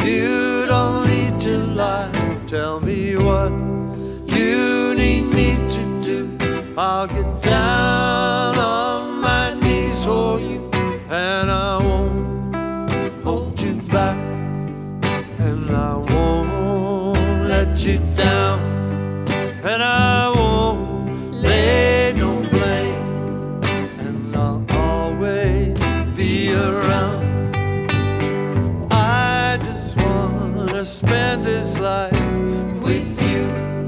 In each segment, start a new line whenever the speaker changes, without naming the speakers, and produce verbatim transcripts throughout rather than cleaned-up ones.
You don't need to lie. Tell me what you need me to do. I'll get down on my knees for you, and I won't hold you back, and I won't let you down, and I won't lay no blame, and I'll always be around. I just wanna spend this life with you.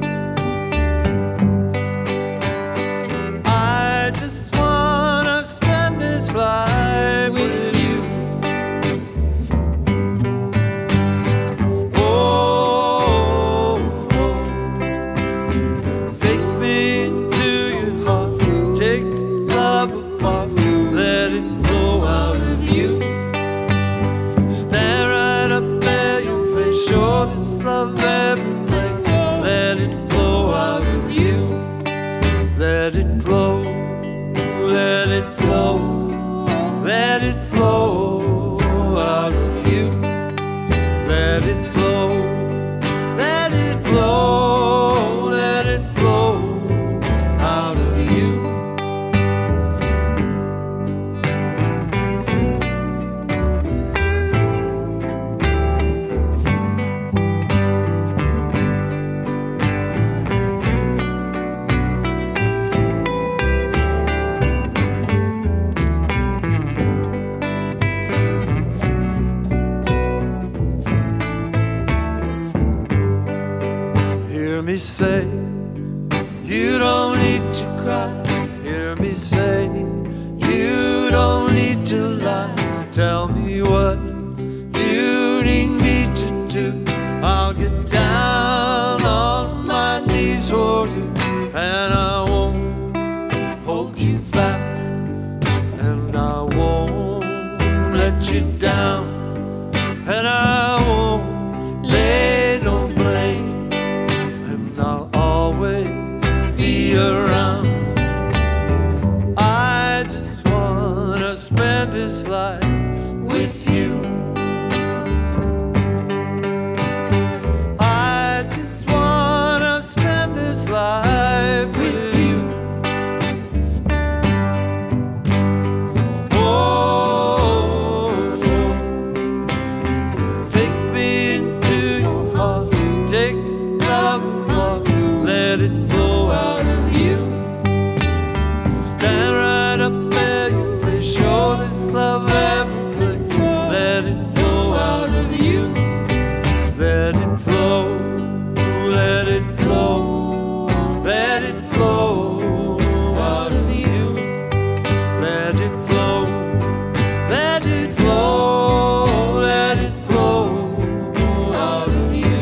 I just wanna spend this life with you. Oh, oh. Take me into your heart, take this love apart, let it flow out of you. Stand right up there, your face, show this love every place. Let it flow out of you. Let it flow, let it flow, let it flow out of you. Let it flow, let it flow, let it flow out of you. Hear me say, you don't need to cry. Hear me say, you don't need to lie. Tell me what you need me to do. I'll get down on my knees for you, and I won't hold you back, and I won't let you down, and I won't lay no blame, and I'll always be around. I just wanna spend this life with you. I just wanna spend this life with you. Oh, take me into your heart, take this love apart, let it flow out of you. Stand right up there, your face, show this love every place. Let it flow out of you. Let it flow, let it flow, let it flow out of you. Let it flow, let it flow, let it flow out of you.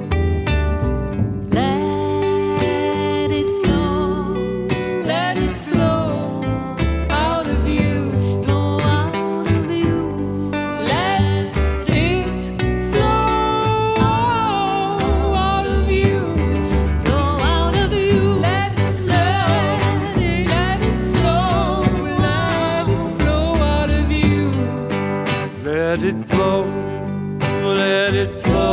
Let it flow, let it flow out of you, flow out of you. Let it flow out of you, flow out of you. Let it flow, let it flow, let it flow out of you.
Let it flow, let it flow.